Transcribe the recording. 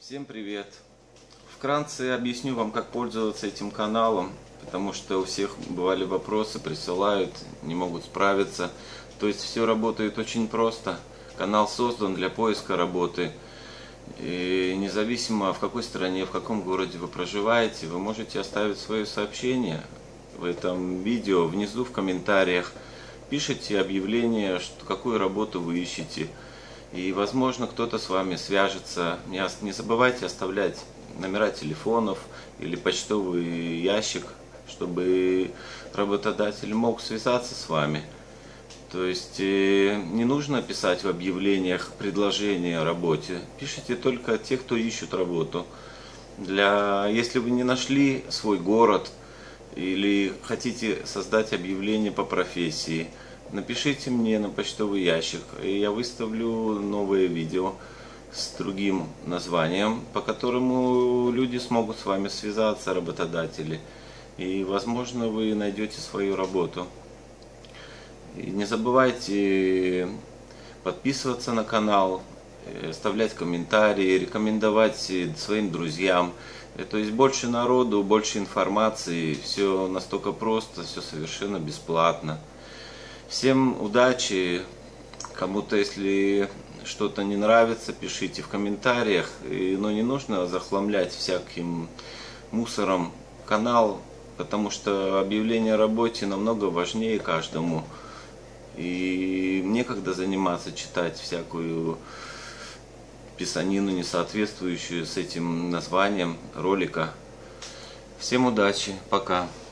Всем привет! Вкратце объясню вам, как пользоваться этим каналом, потому что у всех бывали вопросы, присылают, не могут справиться. То есть все работает очень просто. Канал создан для поиска работы. И независимо в какой стране, в каком городе вы проживаете, вы можете оставить свое сообщение в этом видео внизу в комментариях. Пишите объявление, какую работу вы ищете. И, возможно, кто-то с вами свяжется. Не забывайте оставлять номера телефонов или почтовый ящик, чтобы работодатель мог связаться с вами. То есть не нужно писать в объявлениях предложения о работе. Пишите только те, кто ищут работу. Если вы не нашли свой город или хотите создать объявление по профессии, напишите мне на почтовый ящик, и я выставлю новое видео с другим названием, по которому люди смогут с вами связаться, работодатели, и, возможно, вы найдете свою работу. И не забывайте подписываться на канал, оставлять комментарии, рекомендовать своим друзьям. То есть больше народу, больше информации, все настолько просто, все совершенно бесплатно. Всем удачи! Кому-то, если что-то не нравится, пишите в комментариях. Но не нужно захламлять всяким мусором канал, потому что объявление о работе намного важнее каждому. И некогда заниматься, читать всякую писанину, не соответствующую с этим названием ролика. Всем удачи, пока!